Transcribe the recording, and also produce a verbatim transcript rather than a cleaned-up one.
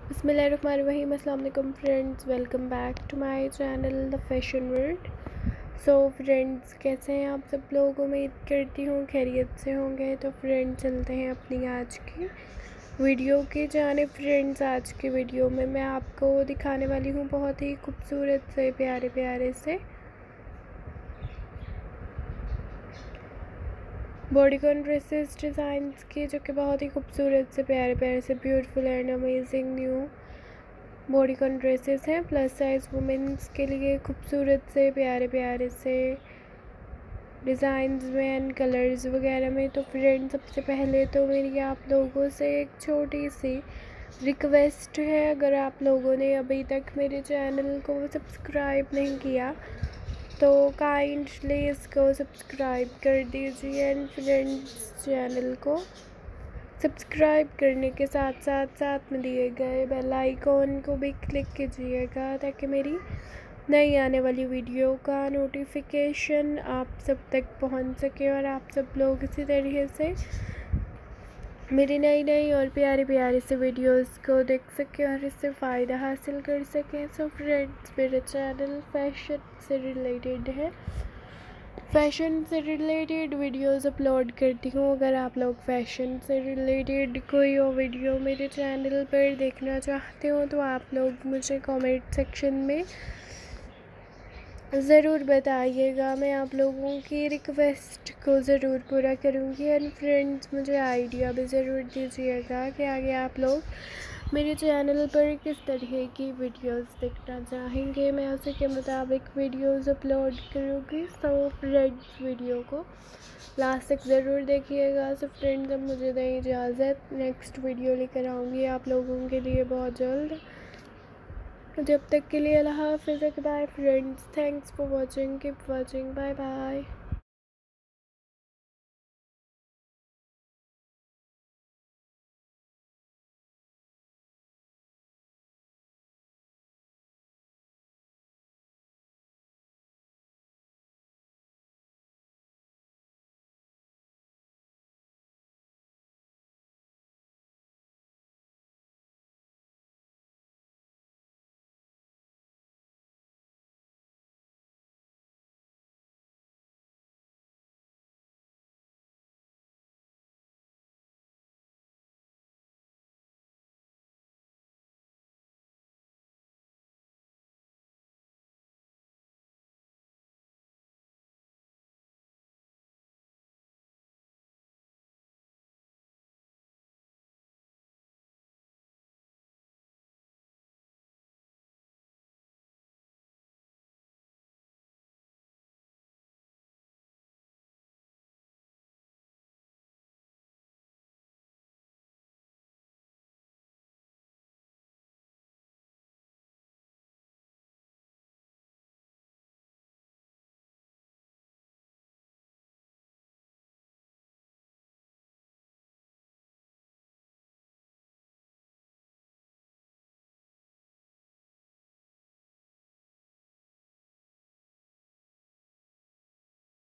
बिस्मिल्लाहिर्रहमानिर्रहीम। अस्सलाम वालेकुम friends, welcome back to my channel the fashion world. So friends, कैसे हैं आप सब लोग? उम्मीद करती हूँ खैरियत से होंगे। तो फ्रेंड्स, चलते हैं अपनी आज की वीडियो की जानिब। फ्रेंड्स, आज की वीडियो में मैं आपको दिखाने वाली हूँ बहुत ही खूबसूरत से प्यारे प्यारे से बॉडीकॉन ड्रेसेस डिज़ाइंस की, जो कि बहुत ही खूबसूरत से प्यारे प्यारे से beautiful and amazing new bodycon dresses हैं प्लस साइज़ वुमेंस के लिए। खूबसूरत से प्यारे प्यारे से डिज़ाइंस में एंड कलर्स वगैरह में। तो फ्रेंड्स, सबसे पहले तो मेरी आप लोगों से एक छोटी सी रिक्वेस्ट है, अगर आप लोगों ने अभी तक मेरे चैनल को सब्सक्राइब नहीं किया तो काइंडली इसको सब्सक्राइब कर दीजिए। एंड फ्रेंड्स, चैनल को सब्सक्राइब करने के साथ साथ साथ में दिए गए बेल आइकॉन को भी क्लिक कीजिएगा, ताकि मेरी नई आने वाली वीडियो का नोटिफिकेशन आप सब तक पहुंच सके और आप सब लोग इसी तरीके से मेरी नई नई और प्यारी प्यारी से वीडियोस को देख सकें और इससे फ़ायदा हासिल कर सकें। सो फ्रेंड्स, मेरा चैनल फैशन से रिलेटेड है, फैशन से रिलेटेड वीडियोस अपलोड करती हूँ। अगर आप लोग फैशन से रिलेटेड कोई और वीडियो मेरे चैनल पर देखना चाहते हो तो आप लोग मुझे कमेंट सेक्शन में ज़रूर बताइएगा। मैं आप लोगों की रिक्वेस्ट को ज़रूर पूरा करूँगी। एंड फ्रेंड्स, मुझे आइडिया भी ज़रूर दीजिएगा कि आगे आप लोग मेरे चैनल पर किस तरह की वीडियोस देखना चाहेंगे। मैं उसी के मुताबिक वीडियोस अपलोड करूँगी। सो फ्रेंड्स, वीडियो को लास्ट तक ज़रूर देखिएगा। सो फ्रेंड्स, अब मुझे दें इजाज़त, नेक्स्ट वीडियो लेकर आऊँगी आप लोगों के लिए बहुत जल्द। जब तक के लिए अल्लाह हाफ़िज़, bye friends, thanks for watching, keep watching, bye bye.